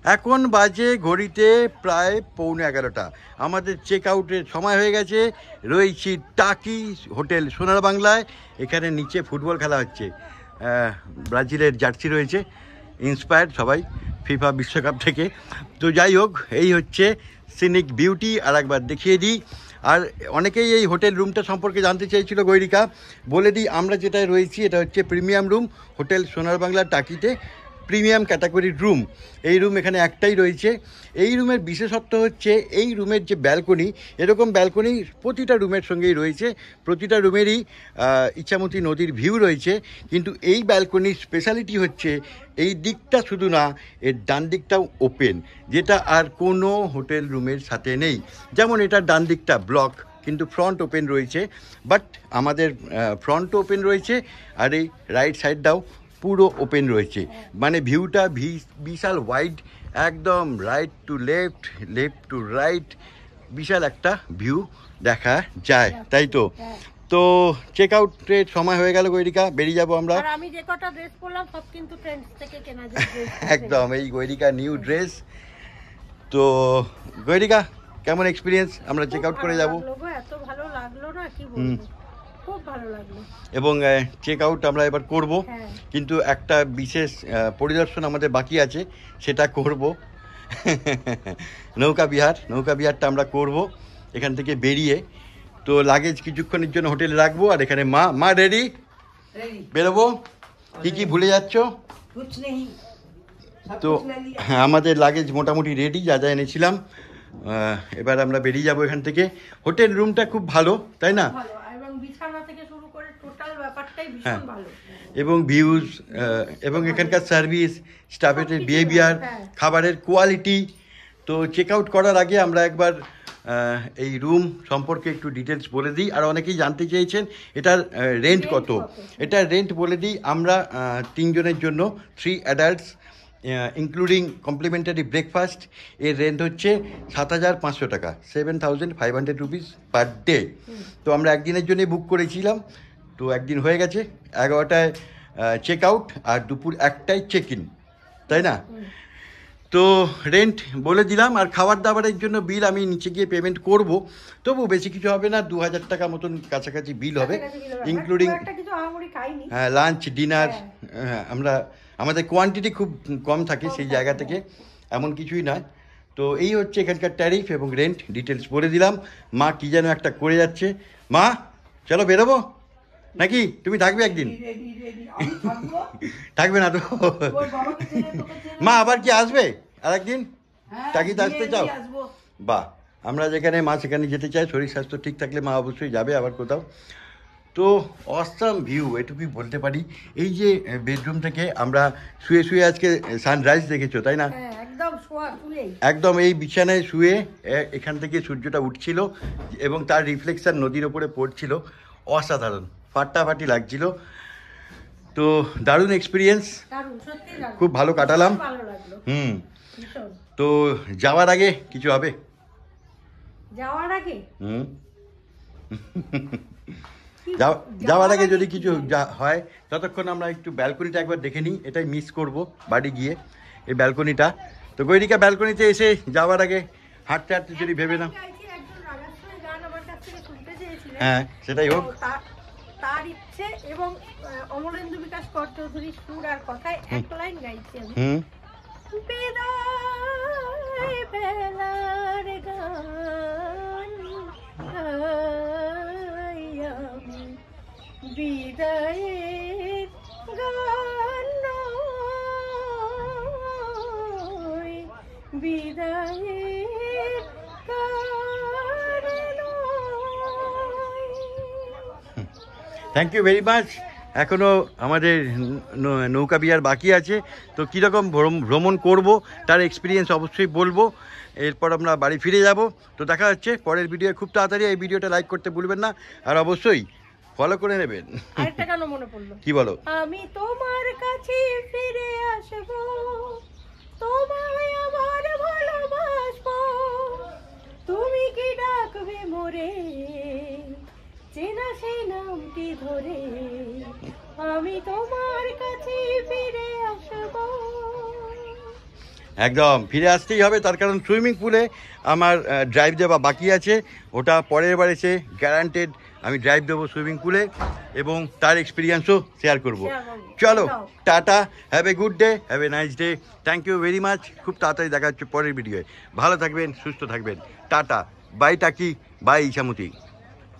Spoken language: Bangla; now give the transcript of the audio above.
এখন বাজে ঘড়িতে প্রায় 11:15। আমাদের চেক আউটের সময় হয়ে গেছে। রয়েছি টাকি হোটেল সোনার বাংলায়। এখানে নিচে ফুটবল খেলা হচ্ছে, ব্রাজিলের জার্সি রয়েছে, ইন্সপায়ার্ড সবাই ফিফা বিশ্বকাপ থেকে। তো যাই হোক, এই হচ্ছে সিনিক বিউটি। আর একবার দেখিয়ে দিই। আর অনেকেই এই হোটেল রুমটা সম্পর্কে জানতে চেয়েছিল গৈরিকা, বলে দিই আমরা যেটায় রয়েছি এটা হচ্ছে premium room. Hotel Sonar Bangla টাকিতে প্রিমিয়াম ক্যাটাগরির রুম। এই রুম এখানে একটাই রয়েছে। এই রুমের বিশেষত্ব হচ্ছে এই রুমের যে ব্যালকনি, এরকম ব্যালকনি প্রতিটা রুমের সঙ্গেই রয়েছে। প্রতিটা রুমেরই ইচ্ছামতি নদীর ভিউ রয়েছে। কিন্তু এই ব্যালকনির স্পেশালিটি হচ্ছে এই দিকটা শুধু না, এর ডান দিকটাও ওপেন, যেটা আর কোনো হোটেল রুমের সাথে নেই। যেমন এটার ডান দিকটা ব্লক, কিন্তু ফ্রন্ট ওপেন রয়েছে। বাট আমাদের ফ্রন্ট ওপেন রয়েছে, আর এই রাইট সাইডটাও পুরো ওপেন রয়েছে। মানে ভিউটা বিশাল ওয়াইড, একদম right to left, left to right, বিশাল একটা ভিউ দেখা যায়, তাই তো? তো চেক আউটের সময় হয়ে গেল গৈরিকা, বেরিয়ে যাবো আমরা। আর আমি যে কটা ড্রেস পরলাম সব কিন্তু ট্রেন্ডস থেকে কেনা যায়। একদম এই গৈরিকা নিউ ড্রেস। তো গৈরিকা, কেমন এক্সপিরিয়েন্স? আমরা চেক আউট করে যাব। এত ভালো লাগলো না কি বলবো, খুব ভালো লাগলো। এবং চেক আউট আমরা এবার করব, কিন্তু একটা বিশেষ পরিদর্শন আমাদের বাকি আছে, সেটা করব। নৌকা বিহারটা আমরা করব এখান থেকে বেরিয়ে। তো লাগেজ কিছুক্ষণের জন্য হোটেলে রাখবো। আর এখানে মা রেডি, বেরোবো। কি ভুলে যাচ্ছ? তো হ্যাঁ, আমাদের লাগেজ মোটামুটি রেডি, যা যা এনেছিলাম। এবার আমরা বেরিয়ে যাব এখান থেকে। হোটেল রুমটা খুব ভালো, তাই না? হ্যাঁ, এবং ভিউজ, এবং এখানকার সার্ভিস, স্টাফের বিহেভিয়ার, খাবারের কোয়ালিটি। তো চেক আউট করার আগে আমরা একবার এই রুম সম্পর্কে একটু ডিটেলস বলে দিই। আর অনেকেই জানতে চেয়েছেন এটার রেন্ট কত। এটার রেন্ট বলে দিই আমরা, 3 জনের জন্য, 3 অ্যাডাল্টস ইনক্লুডিং কমপ্লিমেন্টারি ব্রেকফাস্ট, এর রেন্ট হচ্ছে 7,500 টাকা, 7,500 রুপিস পার ডে। তো আমরা একদিনের জন্যই বুক করেছিলাম। তো একদিন হয়ে গেছে, 11টায় চেক আউট আর দুপুর 1টায় চেক ইন, তাই না? তো রেন্ট বলে দিলাম। আর খাবার দাবারের জন্য বিল আমি নিচে গিয়ে পেমেন্ট করব, তবু বেশি কিছু হবে না, 2,000 টাকা মতন কাছাকাছি বিল হবে, ইনক্লুডিং লাঞ্চ ডিনার। আমাদের কোয়ান্টিটি খুব কম থাকে সেই জায়গা থেকে, এমন কিছুই নয়। তো এই হচ্ছে এখানকার ট্যারিফ এবং রেন্ট ডিটেলস বলে দিলাম। মা কি যেন একটা করে যাচ্ছে। মা চলো বেরোবো নাকি? তুমি থাকবে একদিন? থাকবে না তো? মা আবার কি আসবে আর একদিন? টাকিতে আসতে চাও? বাহ, আমরা যেখানে মা সেখানে যেতে চাই। শরীর স্বাস্থ্য ঠিক থাকলে মা অবশ্যই যাবে আবার কোথাও। তো অসাম ভিউ, এটুকুই বলতে পারি। এই যে বেডরুম থেকে আমরা শুয়ে শুয়ে আজকে সানরাইজ দেখেছো, তাই না? একদম এই বিছানায় শুয়ে এখান থেকে সূর্যটা উঠছিল এবং তার রিফ্লেকশন নদীর ওপরে পড়ছিল। অসাধারণ, ফাটাফাটি লাগছিল। তো দারুণ এক্সপিরিয়েন্স, খুব ভালো কাটালাম। তো যাওয়ার আগে কিছু হবে? যাওয়ার আগে যদি কিছু হয়, ততক্ষণ আমরা একটু ব্যালকনিটা একবার দেখে নিই। এটাই মিস করব বাড়ি গিয়ে, এই ব্যালকনিটা। তো গৈরিকা, ব্যালকনিতে এসে যাওয়ার আগে হাঁটতে হাঁটতে যদি ভেবে নাও। হ্যাঁ, সেটাই হোক। তার ইচ্ছে এবং অমলেন্দু বিকাশ কর চৌধুরীর সুর আর কথায় এক লাইন গাইছি আমি। বিদায় বেলার গান গাই আমি, বিদায়ের গান নয়, বিদায়ের গান নয়। Thank you very much. এখনও আমাদের নৌকা বিহার বাকি আছে। তো কীরকম ভ্রমণ করব তার এক্সপিরিয়েন্স অবশ্যই বলবো। এরপর আমরা বাড়ি ফিরে যাব। তো দেখা হচ্ছে পরের ভিডিও খুব তাড়াতাড়ি। এই ভিডিওটা লাইক করতে ভুলবেন না, আর অবশ্যই ফলো করে নেবেন। আরেকটা গান মনে পড়লো। কি বলো? আমি তোমার কাছে ফিরে আসব, তোমায় আমার ভালোবাসবো, তুমি কি ডাকবে মোরে চেনা সেই নামটি ধরে, আমি তোমার কাছে ফিরে আসব। একদম ফিরে আসতেই হবে, তার কারণ সুইমিং পুলে আমার ড্রাইভ দেওয়া বাকি আছে। ওটা পরের বার এসে গ্যারান্টেড আমি ড্রাইভ দেবো সুইমিং পুলে এবং তার এক্সপিরিয়েন্সও শেয়ার করব। চলো, tata, have a good day, have a nice day, thank you very much. খুব তাড়াতাড়ি দেখা হচ্ছে পরের ভিডিওয়ে। ভালো থাকবেন, সুস্থ থাকবেন, tata, bye Taki, bye Ichamati.